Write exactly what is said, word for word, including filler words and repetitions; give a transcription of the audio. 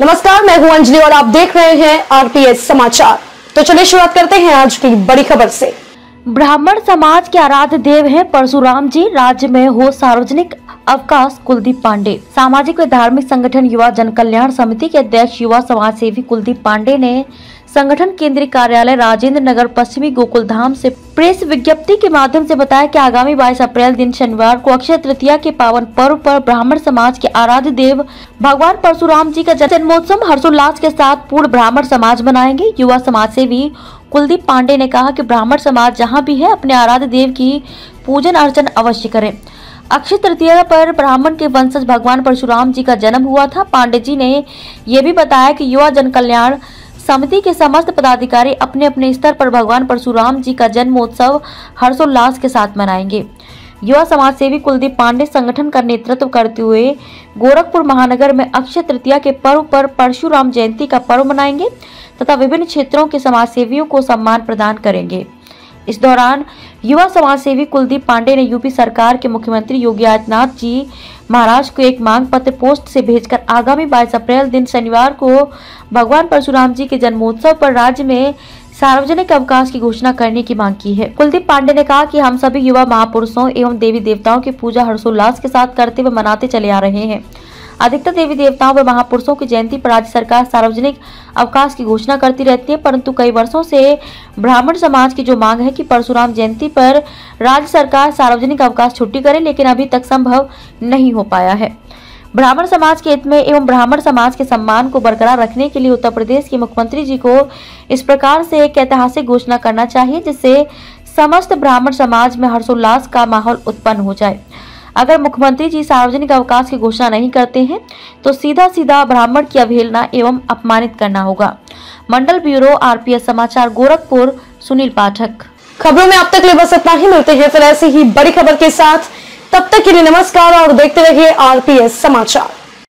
नमस्कार, मैं हूं अंजलि और आप देख रहे हैं आरपीएस समाचार। तो चलिए शुरुआत करते हैं आज की बड़ी खबर से। ब्राह्मण समाज के आराध्य देव हैं परशुराम जी। राज्य में हो सार्वजनिक अवकाश। कुलदीप पांडे। सामाजिक व धार्मिक संगठन युवा जन कल्याण समिति के अध्यक्ष युवा समाज सेवी कुलदीप पांडे ने संगठन केंद्रीय कार्यालय राजेंद्र नगर पश्चिमी गोकुल धाम से प्रेस विज्ञप्ति के माध्यम से बताया कि आगामी बाईस अप्रैल दिन शनिवार को अक्षय तृतीया के पावन पर्व पर ब्राह्मण समाज के आराध्य देव भगवान परशुराम जी का जन्मोत्सव हर्षोल्लास के साथ पूर्ण ब्राह्मण समाज मनाएंगे। युवा समाज सेवी कुलदीप पांडे ने कहा कि ब्राह्मण समाज जहाँ भी है अपने आराध्य देव की पूजन अर्चन अवश्य करें। अक्षय तृतीया पर ब्राह्मण के वंशज भगवान परशुराम जी का जन्म हुआ था। पांडे जी ने यह भी बताया कि युवा जन कल्याण समिति के समस्त पदाधिकारी अपने अपने स्तर पर भगवान परशुराम जी का जन्मोत्सव हर्षोल्लास के साथ मनाएंगे। युवा समाज सेवी कुलदीप पांडे संगठन का नेतृत्व करते हुए गोरखपुर महानगर में अक्षय तृतीया के पर्व पर परशुराम जयंती का पर्व मनाएंगे तथा विभिन्न क्षेत्रों के समाज सेवियों को सम्मान प्रदान करेंगे। इस दौरान युवा समाज सेवी कुलदीप पांडे ने यूपी सरकार के मुख्यमंत्री योगी आदित्यनाथ जी महाराज को एक मांग पत्र पोस्ट से भेजकर आगामी बाईस अप्रैल दिन शनिवार को भगवान परशुराम जी के जन्मोत्सव पर राज्य में सार्वजनिक अवकाश की घोषणा करने की मांग की है। कुलदीप पांडे ने कहा कि हम सभी युवा महापुरुषों एवं देवी देवताओं की पूजा हर्षोल्लास के साथ करते व मनाते चले आ रहे हैं। अधिकतर देवी देवताओं व महापुरुषों की जयंती पर राज्य सरकार सार्वजनिक अवकाश की घोषणा करती रहती है, परंतु कई वर्षों से ब्राह्मण समाज की जो मांग है कि परशुराम जयंती पर राज्य सरकार सार्वजनिक अवकाश छुट्टी करे, लेकिन अभी तक संभव नहीं हो पाया है। ब्राह्मण समाज के हित में एवं ब्राह्मण समाज के सम्मान को बरकरार रखने के लिए उत्तर प्रदेश के मुख्यमंत्री जी को इस प्रकार से एक ऐतिहासिक घोषणा करना चाहिए जिससे समस्त ब्राह्मण समाज में हर्षोल्लास का माहौल उत्पन्न हो जाए। अगर मुख्यमंत्री जी सार्वजनिक अवकाश की घोषणा नहीं करते हैं तो सीधा सीधा ब्राह्मण की अवहेलना एवं अपमानित करना होगा। मंडल ब्यूरो आरपीएस समाचार गोरखपुर, सुनील पाठक। खबरों में अब तक ले बस इतना ही। मिलते हैं फिर ऐसी ही बड़ी खबर के साथ। तब तक के लिए नमस्कार और देखते रहिए आरपीएस समाचार।